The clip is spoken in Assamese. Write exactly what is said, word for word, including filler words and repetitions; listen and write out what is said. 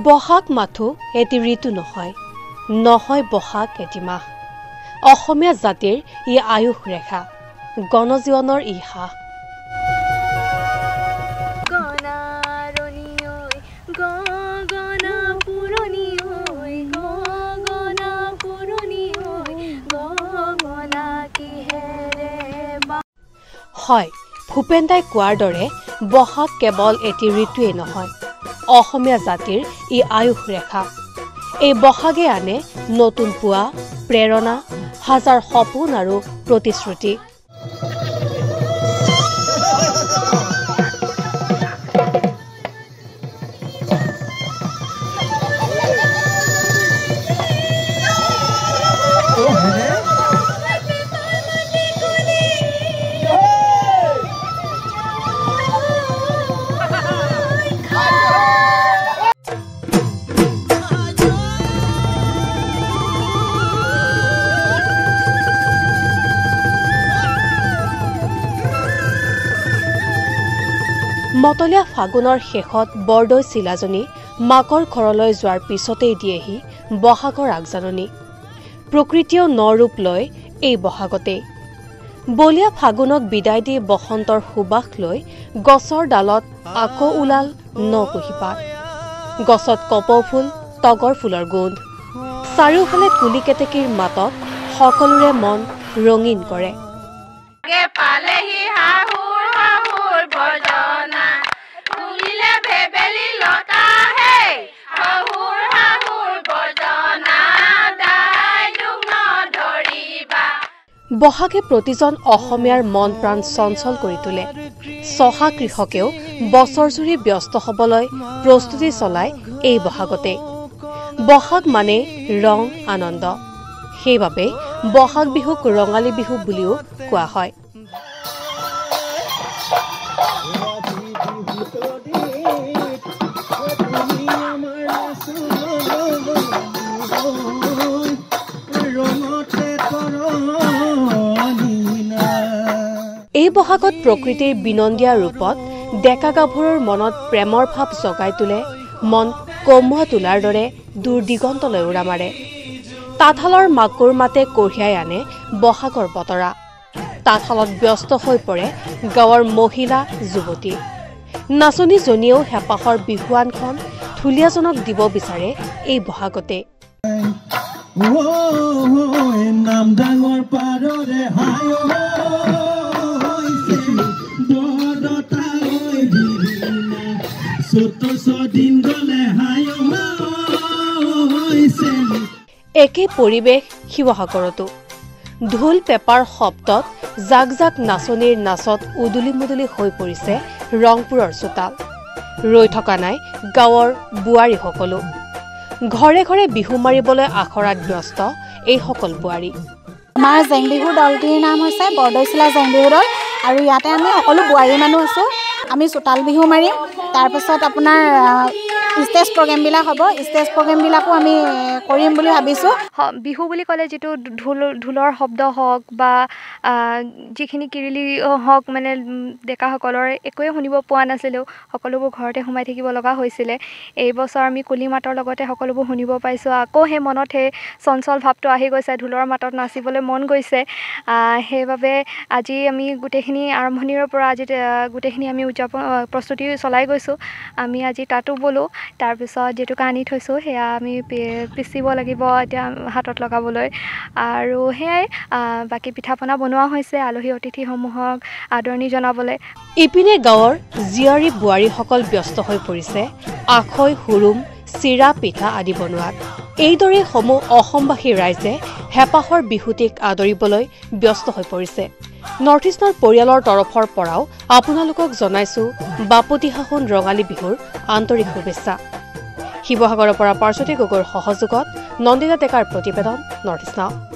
বহাগ মাথো এটি ঋতু নহয় নহয় বহাগ এটি মাহ অসমীয়া জাতিৰ ই আয়ুষ ৰেখা গণজীৱনৰ ই হাহ হয় ভূপেন্দাই কোৱাৰ দৰে বহাগ কেৱল এটি ঋতুৱে নহয় অসমীয়া জাতিৰ ই আয়ুষ ৰেখা এই বহাগে আনে নতুন পুৱা প্ৰেৰণা হাজাৰ সপোন আৰু প্ৰতিশ্ৰুতি মতলীয়া ফাগুনৰ শেষত বৰদৈ চিলাজনী মাকৰ ঘৰলৈ যোৱাৰ পিছতেই দিয়েহি বহাগৰ আগজাননী প্ৰকৃতিও নৰূপ লয় এই বহাগতেই বলীয়া ফাগুনক বিদায় দি বসন্তৰ সুবাস লৈ গছৰ ডালত আকৌ ওলাল ন কুঁহিপাত গছত কপৌ ফুল তগৰ ফুলৰ গোন্ধ চাৰিওফালে কুলি কেতেকীৰ মাতত সকলোৰে মন ৰঙীন কৰে বহাগে প্ৰতিজন অসমীয়াৰ মন প্ৰাণ চঞ্চল কৰি তোলে চহা কৃষকেও বছৰজুৰি ব্যস্ত হ'বলৈ প্ৰস্তুতি চলায় এই বহাগতে বহাগ মানে ৰং আনন্দ সেইবাবে বহাগ বিহুক ৰঙালী বিহু বুলিও কোৱা হয় এই বহাগত প্ৰকৃতিৰ বিনন্দীয়া ৰূপত ডেকা গাভৰুৰ মনত প্ৰেমৰ ভাৱ জগাই তোলে মন কমুৱা তোলাৰ দৰে দূৰ দিগন্তলৈ উৰা মাৰে তাঁতশালৰ মাকুৰ মাতে কঢ়িয়াই আনে বহাগৰ বতৰা তাঁতশালত ব্যস্ত হৈ পৰে গাঁৱৰ মহিলা যুৱতী নাচনীজনীয়েও হেঁপাহৰ বিহুৱানখন ঢুলীয়াজনক দিব বিচাৰে এই বহাগতে নাম ডাঙৰ পাৰৰে একে পৰিৱেশ শিৱসাগৰতো ঢোল পেপাৰ শব্দত জাক জাক নাচনীৰ নাচত উদুলি মুদুলি হৈ পৰিছে ৰংপুৰৰ চোতাল ৰৈ থকা নাই গাঁৱৰ বোৱাৰীসকলো ঘৰে ঘৰে বিহু মাৰিবলৈ আখৰাত ব্যস্ত এইসকল বোৱাৰী আমাৰ জেং বিহু দলটিৰ নাম হৈছে বৰদৈচিলা জেং বিহু দল আৰু ইয়াতে আমি সকলো বোৱাৰী মানুহ আছোঁ আমি চোতাল বিহু মাৰিম তাৰপিছত আপোনাৰ ষ্টেজ প্ৰগ্ৰেমবিলাক হ'ব ষ্টেজ প্ৰগ্ৰেমবিলাকো আমি কৰিম বুলি ভাবিছোঁ বিহু বুলি ক'লে যিটো ঢোল ঢোলৰ শব্দ হওক বা যিখিনি কিৰিলি হওক মানে ডেকাসকলৰ একোৱে শুনিব পোৱা নাছিলোঁ সকলোবোৰ ঘৰতে সোমাই থাকিব লগা হৈছিলে এইবছৰ আমি কুলি মাতৰ লগতে সকলোবোৰ শুনিব পাইছোঁ আকৌ সেই মনত সেই চঞ্চল ভাৱটো আহি গৈছে ঢোলৰ মাতত নাচিবলৈ মন গৈছে সেইবাবে আজি আমি গোটেইখিনি আৰম্ভণিৰ পৰা আজি গোটেইখিনি আমি উদযাপন প্ৰস্তুতি চলাই গৈছোঁ আমি আজি তাতো বলোঁ তাৰপিছত যিটোকে আনি থৈছোঁ সেয়া আমি পিচিব লাগিব এতিয়া হাতত লগাবলৈ আৰু সেয়াই বাকী পিঠা পনা বনোৱা হৈছে আলহী অতিথিসমূহক আদৰণি জনাবলৈ ইপিনে গাঁৱৰ জীয়াৰী বোৱাৰীসকল ব্যস্ত হৈ পৰিছে আখৈ হুৰুম চিৰা পিঠা আদি বনোৱাত এইদৰে সমূহ অসমবাসী ৰাইজে হেঁপাহৰ বিহুটিক আদৰিবলৈ ব্যস্ত হৈ পৰিছে নৰ্থ ইষ্টৰ পৰিয়ালৰ তৰফৰ পৰাও আপোনালোকক জনাইছোঁ বাপতিসাহোন ৰঙালী বিহুৰ আন্তৰিক শুভেচ্ছা শিৱসাগৰৰ পৰা পাৰ্শ্বতী গগৈৰ সহযোগত নন্দিতা ডেকাৰ প্ৰতিবেদন নৰ্থ ইষ্ট নাও।